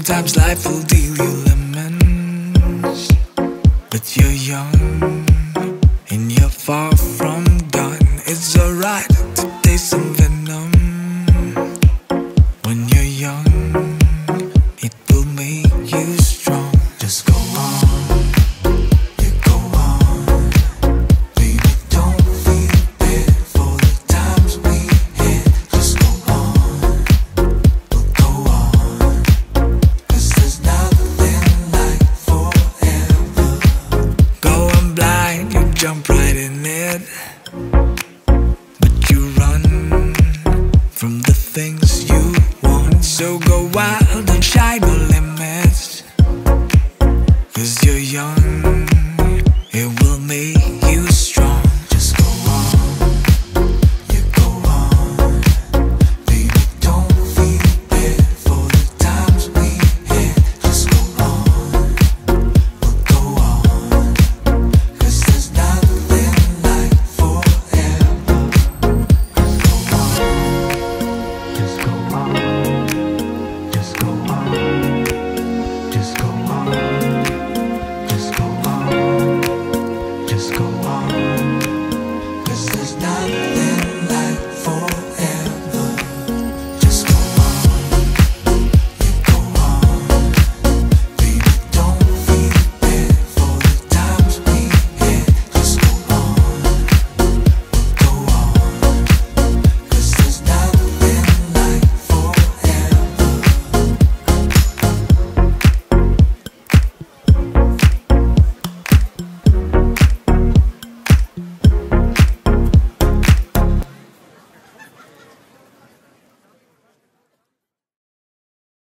Sometimes life will deal you lemons, but you're young and you're far from done. It's alright to taste some venom. When you're young, it will make you strong. Just go on, you go on. Baby, don't feel bad for the times we had. Just go on, we'll go on. 'Cause there's nothing like forever. Going blind, you jump right in it, but you run from the things you want. So go wild.